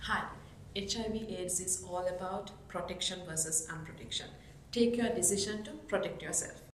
Hi, HIV/AIDS is all about protection versus unprotection. Take your decision to protect yourself.